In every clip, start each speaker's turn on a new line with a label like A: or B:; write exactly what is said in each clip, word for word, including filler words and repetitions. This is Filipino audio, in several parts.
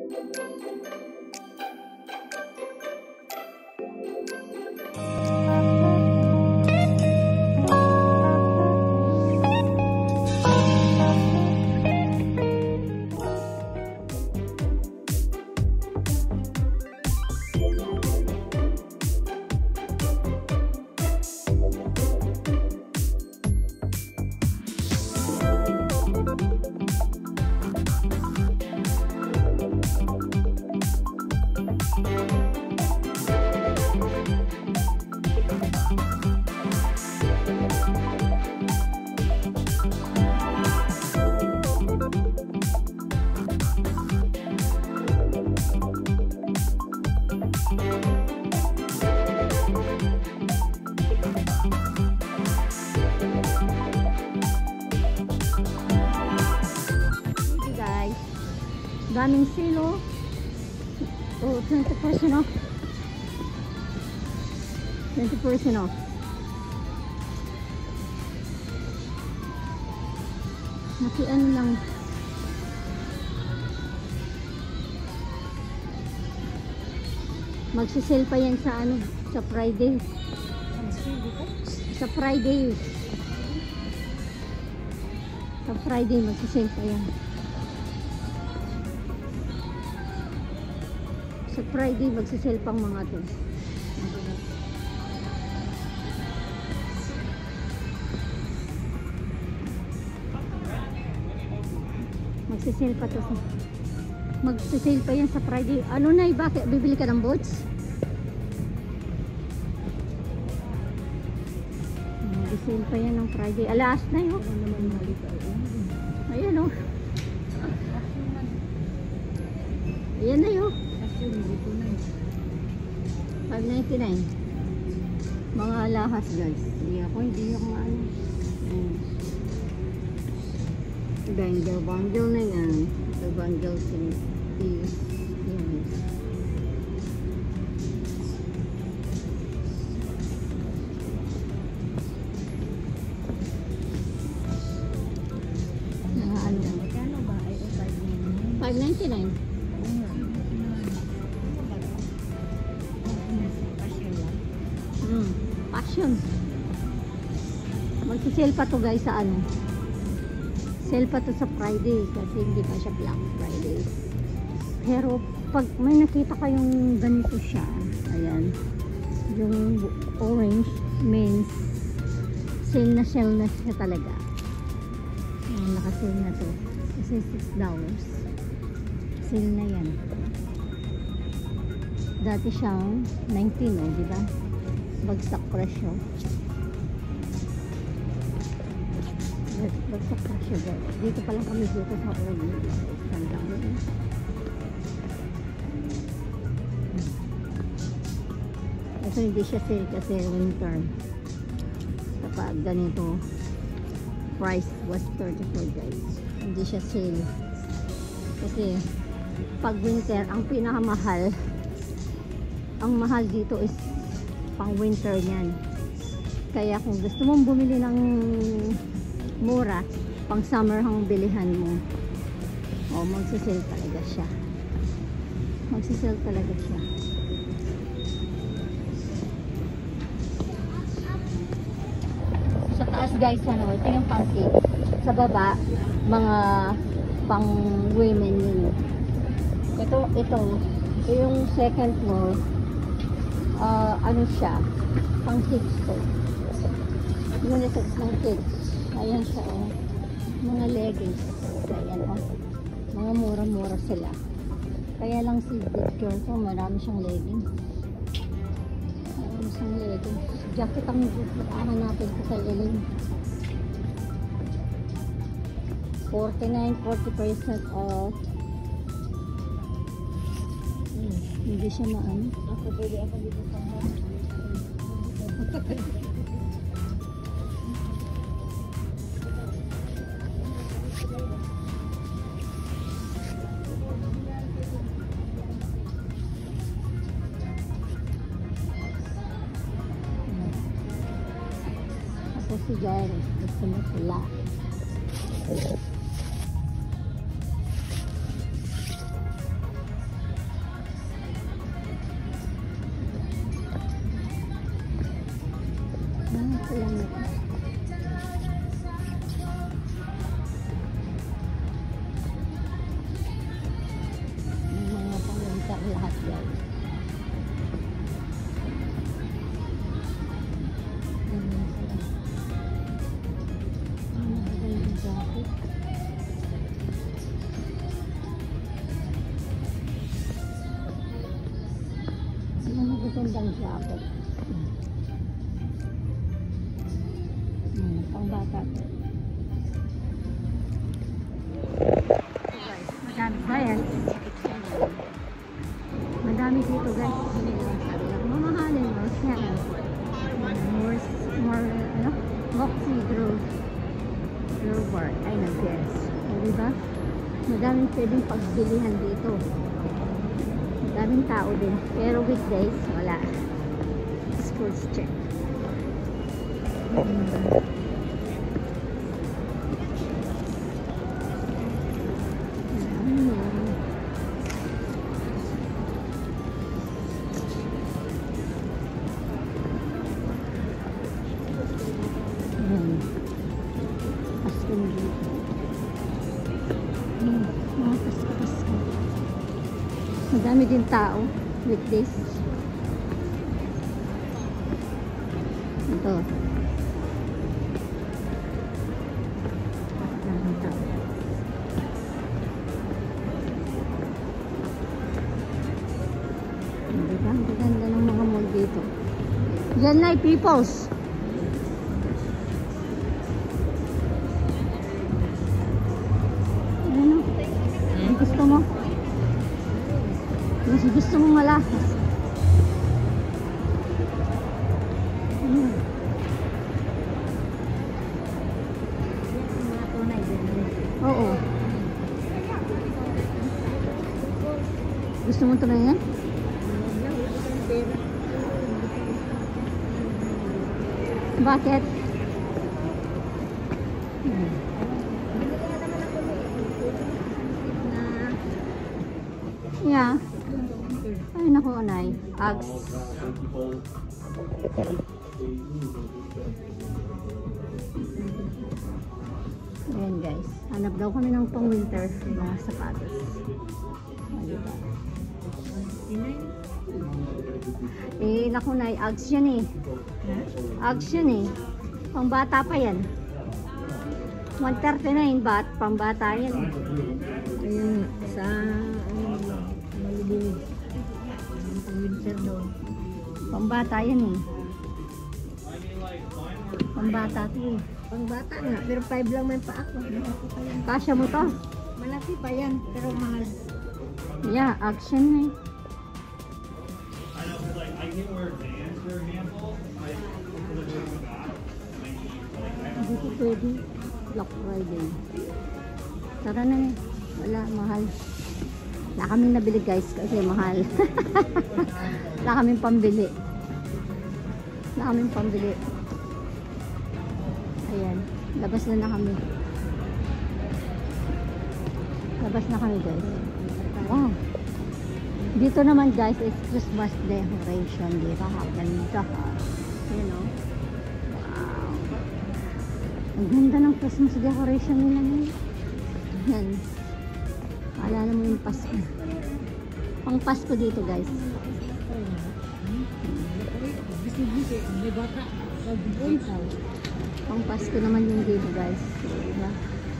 A: Daming silo. Oh, twenty percent off. twenty percent off. Nakian lang. Magsisale pa yan sa ano, sa Friday. Sa Friday. Sa Friday magsisale pa yan. Sa Friday magsisale pang mga to. Magsisale pa to. Magsisale pa yan sa Friday. Ano na, bakit bibili ka ng boots? Magsisale pa yan ng Friday. Alas na yun. Ayan o. Ayan na yun. five ninety-nine. Mga alahas guys. Hindi ako, hindi ako maano. Bangle, bangle na yan. Ito bangle is yan. Mga ano. Magkano ba? five ninety-nine. Hmm, passion. Magsisale pa to guys sa ano. Sale pa to sa Friday kasi hindi pa siya Black Friday. Pero pag may nakita kayong ganito siya, ayan, yung orange means sale na sale na siya talaga. Ayan, naka-sale na to. Kasi six dollars. Sale na yan. Dati siyang nineteen, oh, di ba? Bagsak presyo. Bagsak presyo guys. Dito pa lang kami dito sa Orly. Sandang mo. Ito hindi siya sale kasi winter. Kapag ganito price was thirty-four guys. Hindi siya sale. Kasi pag winter ang pinakamahal, ang mahal dito is pang winter niyan. Kaya kung gusto mong bumili ng mura, pang summer ang bilihan mo. O, magsisale talaga siya. Magsisale talaga siya. Sa taas guys, ano, ito yung pancake. Sa baba, mga pang women yun. Ito, ito, ito yung second floor. Uh, ano siya, pang kids to. Unisex ng kids. Ayan siya, oh. Mga leggings. Ayan, oh. Mga mura-mura sila. Kaya lang si picture ko, marami siyang leggings. Marami siyang leggings. Jacket ang hahanapin ko sa ilim. forty-nine, forty percent off. Hmm, hindi siya maano. Ako pwede ako dito sa ako si Jairus. Gusto mo sila. Ayan ito. May mga pang-winter lahat guys. Magandang jacket. Hmm, pang bata to. Guys, madami guys. Madami dito guys. Mamahalin mo. Yan. More, more, ano? Moxie Grove. Grove Bar. Ay, nag-guess. O, diba? Madaming pwedeng pagbilihan dito. Daming tao din. Pero weekdays, wala. Schools check. Hmm. Hmm. Pasko na dito. Hmm. Mga pasko-pasko. Madami din tao weekdays. Ito. Madaming tao. Diba? Ang ganda ng mga mall dito. Yan na, peoples. Ano? Ang gusto mo? Mas gusto mong malakas. Hmm. Oo. Gusto mong tumayan? Bakit? Hmm. Yeah. Ay, naku, Onay. Ags. Ayan, guys. Hanap daw kami ng pang-winter mga sapatos. Diba? Eh, naku, Onay. Ags yan eh. Ags yan eh. Pang-bata pa yan. one thirty-nine baht. Pang-bata yan eh.
B: Ayun, sa Malibig. Winter daw.
A: Pambata yan eh. Pambata to eh.
B: Pangbata nga, pero five lang may pa ako.
A: Kasya mo to?
B: Malaki pa yan, pero mahal.
A: Yeah, action na eh.
C: I know, cause like I can wear Vans, for example. Like, for the good of God,
A: Hindi ko pwede. Black Friday. Tara na eh. Wala, mahal. Wala kaming nabili guys kasi mahal. Wala kaming pambili. Wala kaming pambili. Ayan. Labas na na kami. Labas na kami guys. Wow. Dito naman guys is Christmas decoration. Dito ha. Ganda ha. You know. Wow. Ang ganda ng Christmas decoration nila ngayon. Yan. Alala mo yung Pasko. Pang Pasko dito guys.
B: Bisi-bisi, may bata.
A: Pang Pasko naman yung dito guys. Diba?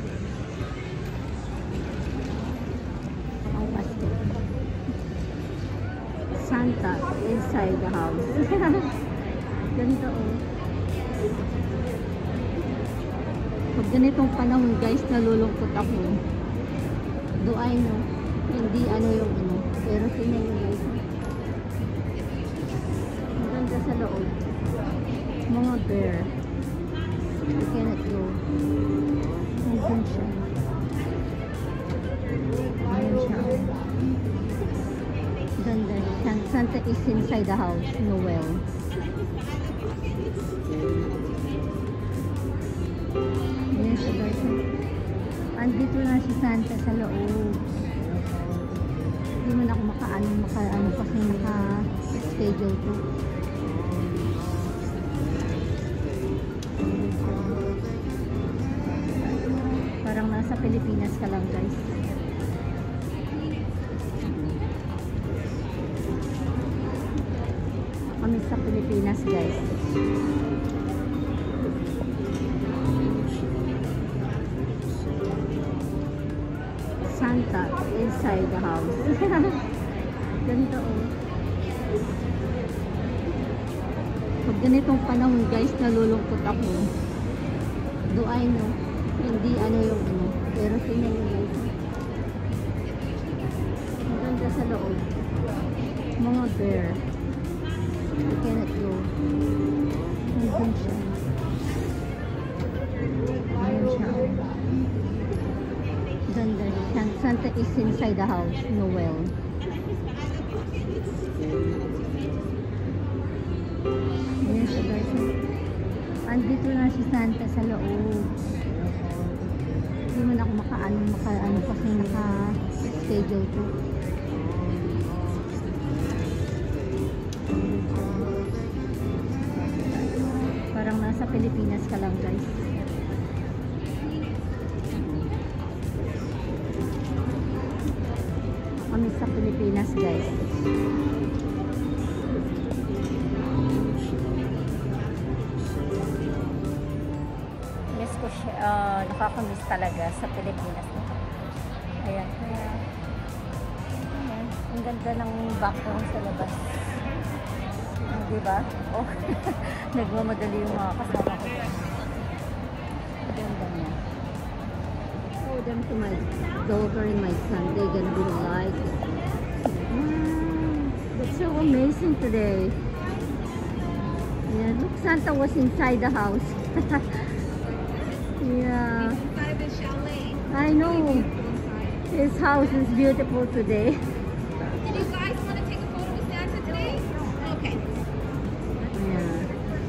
A: Pang Pasko. Santa inside the house. Ganito oh. Pag ganitong panahon guys, nalulungkot ako. Do I know? Hindi ano yung ano. Pero tingnan nyo guys. Maganda sa loob. Mga bear. I cannot go. Ayan siya. Ayan siya. Ganda. Santa is inside the house. Noel. Ayan siya guys. Andito na si Santa sa loob. Hindi man ako makaano, makaano kasi maka-schedule ko. Pilipinas ka lang, guys. Kami sa Pilipinas, guys. Santa inside the house. Ganito, oh. Pag ganitong panahon, guys, nalulungkot ako. Do I know? Hindi ano yung ano. Pero tingnan nyo, guys. Ang ganda sa loob. Mga bear. I cannot go. Nandun siya. Ayun siya. Ganda. Santa is inside the house. Noel. Ayan siya, guys. Andito na si Santa sa loob. Hindi man ako makaano, makaano kasi naka-schedule ko. Parang nasa Pilipinas ka lang, guys. Kami sa Pilipinas, guys. Miss ko siya, uh, nakakamiss talaga sa Pilipinas. Ayan, kaya ayan, ang ganda ng background sa labas. Uh, diba? Oh, nagmamadali yung mga kasama ko. Ganda niya. Show them to my daughter and my son. They're gonna be like, wow, that's so amazing today. Yeah, look, Santa was inside the house. Yeah, I know. His house is beautiful today.
D: Did you guys want to take a photo with Santa today? Okay.
A: Yeah.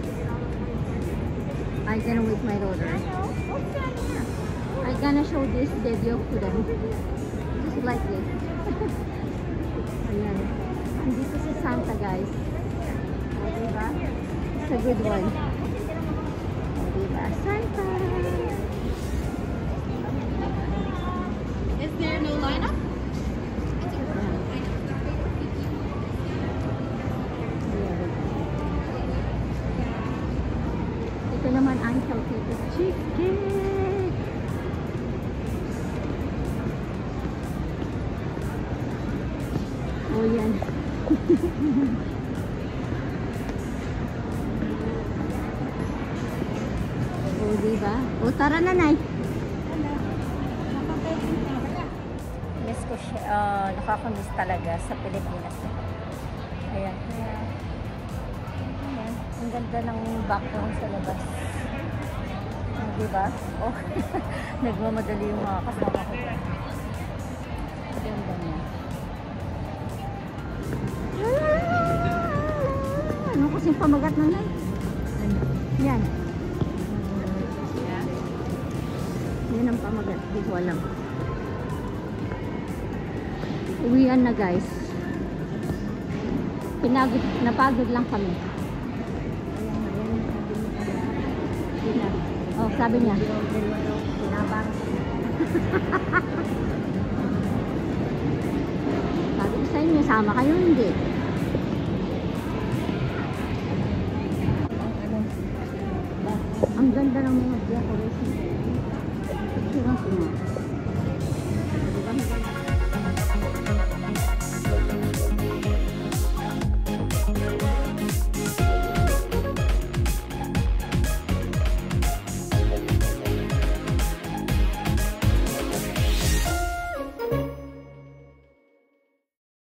A: I gonna with my daughter. I gonna show this video to them. Just like this. Ayan. Andito si Santa, guys. O, diba? It's a good one. O, diba? Santa!
D: Is there no lineup?
A: Ito naman ang Calcutta Cheesecake. Oh, yan. Oh, diba? Oh, tara na, Nay. Miss ko siya, uh, nakakamiss talaga sa Pilipinas. Ayan, kaya ayan, ang ganda ng background sa labas. Uh, diba? Oh, nagmamadali yung mga kasama ko. Ganda niya. Ah, ano kasing pamagat na, Nay? Yan. Yan ang pamagat. Hindi ko alam. Uwian na, guys. Pinagod, napagod lang kami. Ayan, ayan, oh, sabi niya. Pinabang. Sabi ko sa inyo, sama kayo, hindi. Ang ganda ng mga decoration. Picture ko nga.